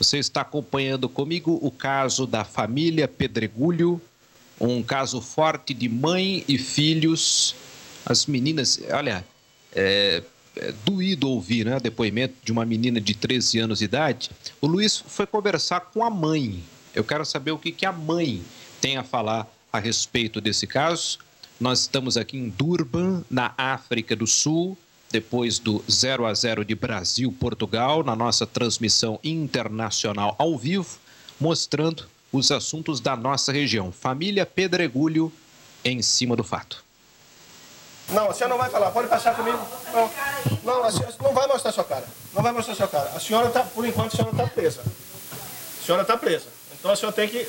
Você está acompanhando comigo o caso da família Pedregulho, um caso forte de mãe e filhos. As meninas, olha, é doído ouvir, né, depoimento de uma menina de 13 anos de idade. O Luiz foi conversar com a mãe. Eu quero saber o que a mãe tem a falar a respeito desse caso. Nós estamos aqui em Durban, na África do Sul, depois do 0-0 de Brasil-Portugal, na nossa transmissão internacional ao vivo, mostrando os assuntos da nossa região. Família Pedregulho em cima do fato. Não, a senhora não vai falar, pode passar comigo. Não, a senhora não vai mostrar sua cara. Não vai mostrar sua cara. A senhora está, por enquanto, a senhora está presa. A senhora está presa. Então a senhora tem que...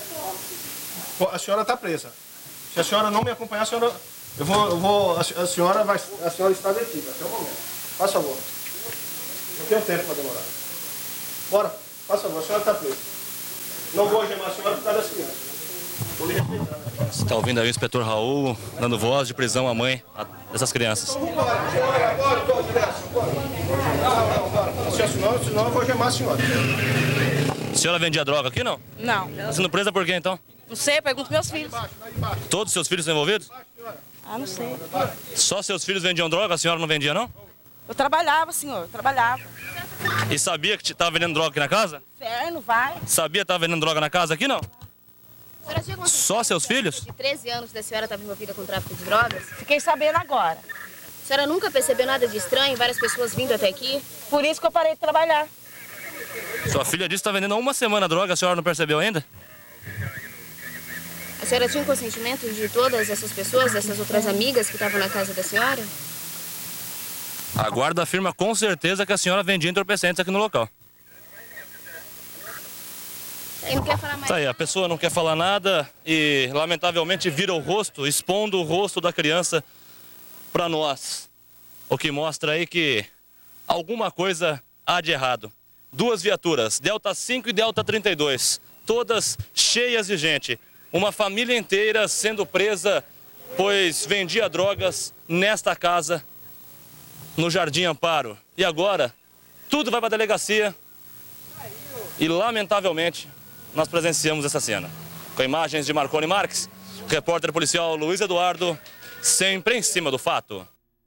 A senhora está presa. Se a senhora não me acompanhar, a senhora... A senhora está detida, até o momento. Faz favor. Não tenho tempo para demorar. Bora, faz favor, a senhora está presa. Não vou algemar a senhora por causa das crianças. Estou lhe respeitando. Você está ouvindo aí o inspetor Raul dando voz de prisão à mãe dessas crianças. Bora. Senão eu vou algemar a senhora. A senhora vendia droga aqui, não? Não. Está sendo presa por quê, então? Não sei, pergunto meus filhos. Todos os seus filhos estão envolvidos? Ah, não sei. Só seus filhos vendiam droga, a senhora não vendia, não? Eu trabalhava, senhor, eu trabalhava. E sabia que estava vendendo droga aqui na casa? Inferno, vai. Sabia que estava vendendo droga na casa aqui, não? A senhora tinha contato Só seus filhos? de 13 anos da senhora estava envolvida com tráfico de drogas? Fiquei sabendo agora. A senhora nunca percebeu nada de estranho, várias pessoas vindo até aqui? Por isso que eu parei de trabalhar. Sua filha disse que está vendendo há uma semana droga, a senhora não percebeu ainda? A senhora tinha um consentimento de todas essas pessoas, dessas outras amigas que estavam na casa da senhora? A guarda afirma com certeza que a senhora vendia entorpecentes aqui no local. Ele não quer falar mais. Tá aí, a pessoa não quer falar nada e, lamentavelmente, vira o rosto, expondo o rosto da criança para nós. O que mostra aí que alguma coisa há de errado. Duas viaturas, Delta 5 e Delta 32, todas cheias de gente. Uma família inteira sendo presa, pois vendia drogas nesta casa, no Jardim Amparo. E agora, tudo vai para a delegacia e, lamentavelmente, nós presenciamos essa cena. Com imagens de Marconi Marques, repórter policial Luiz Eduardo, sempre em cima do fato.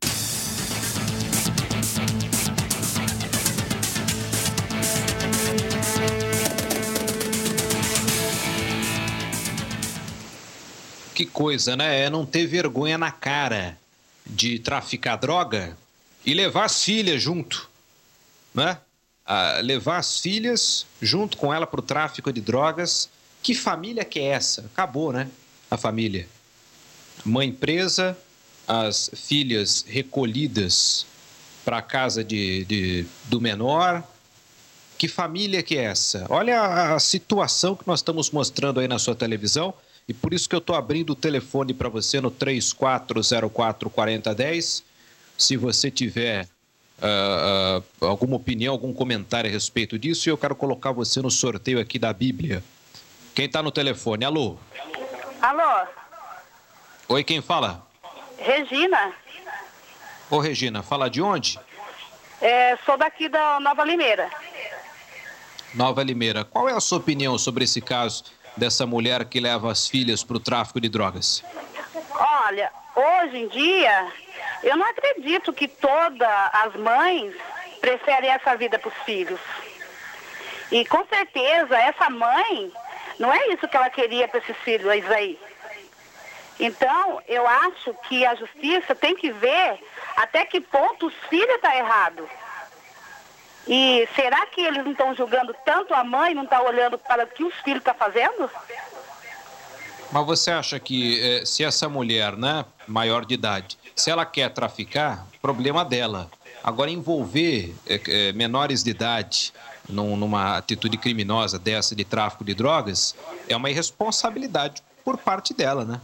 Que coisa, né? É não ter vergonha na cara de traficar droga e levar as filhas junto, né? Levar as filhas junto com ela para o tráfico de drogas. Que família que é essa? Acabou, né? A família. Mãe presa, as filhas recolhidas para a casa do menor. Que família que é essa? Olha a situação que nós estamos mostrando aí na sua televisão. E por isso que eu estou abrindo o telefone para você no 3404-4010. Se você tiver alguma opinião, algum comentário a respeito disso, eu quero colocar você no sorteio aqui da Bíblia. Quem está no telefone? Alô? Alô? Oi, quem fala? Regina. Ô, Regina, fala de onde? Sou daqui da Nova Limeira. Nova Limeira. Qual é a sua opinião sobre esse caso dessa mulher que leva as filhas para o tráfico de drogas? Olha, hoje em dia, eu não acredito que todas as mães preferem essa vida para os filhos. E com certeza, essa mãe, não é isso que ela queria para esses filhos aí. Então, eu acho que a justiça tem que ver até que ponto os filhos estão errados. E será que eles não estão julgando tanto a mãe, não estão olhando para o que os filhos estão fazendo? Mas você acha que se essa mulher, né, maior de idade, se ela quer traficar, problema dela. Agora, envolver menores de idade numa atitude criminosa dessa de tráfico de drogas é uma irresponsabilidade por parte dela, né?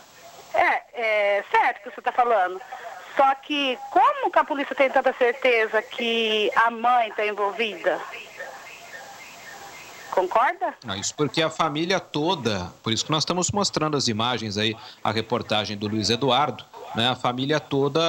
É certo o que você está falando. Só que como que a polícia tem tanta certeza que a mãe está envolvida? Concorda? Isso porque a família toda, por isso que nós estamos mostrando as imagens aí, a reportagem do Luiz Eduardo, né? A família toda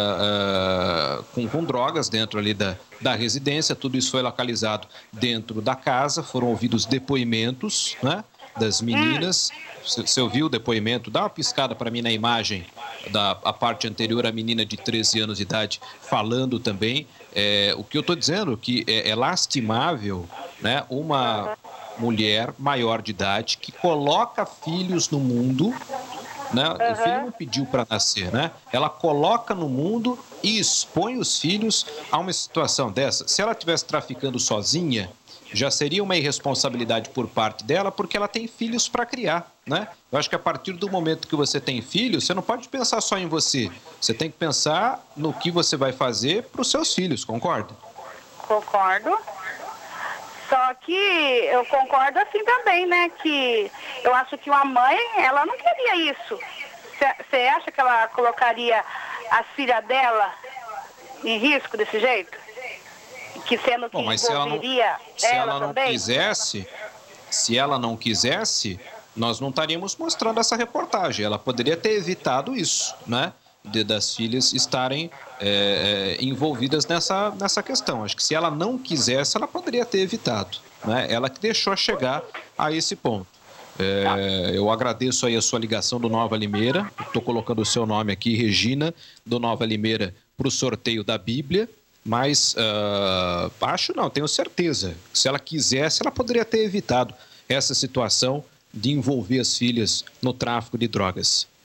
com drogas dentro ali da residência, tudo isso foi localizado dentro da casa, foram ouvidos depoimentos, né, das meninas. Você ouviu o depoimento? Dá uma piscada para mim na imagem a parte anterior, a menina de 13 anos de idade falando também. O que eu estou dizendo que é lastimável, né, uma mulher maior de idade que coloca filhos no mundo, né? O filho não pediu para nascer, né? Ela coloca no mundo e expõe os filhos a uma situação dessa. Se ela estivesse traficando sozinha, já seria uma irresponsabilidade por parte dela, porque ela tem filhos para criar, né? Eu acho que a partir do momento que você tem filhos, você não pode pensar só em você. Você tem que pensar no que você vai fazer para os seus filhos, concorda? Concordo. Só que eu concordo assim também, né? Que eu acho que uma mãe, ela não queria isso. Você acha que ela colocaria a filha dela em risco desse jeito? Que sendo que envolveria ela também? Se ela não quisesse, nós não estaríamos mostrando essa reportagem. Ela poderia ter evitado isso, né? Das filhas estarem envolvidas nessa questão. Acho que se ela não quisesse, ela poderia ter evitado, né? Ela que deixou chegar a esse ponto. Eu agradeço aí a sua ligação do Nova Limeira. Estou colocando o seu nome aqui, Regina, do Nova Limeira, para o sorteio da Bíblia. Mas tenho certeza que se ela quisesse, ela poderia ter evitado essa situação de envolver as filhas no tráfico de drogas.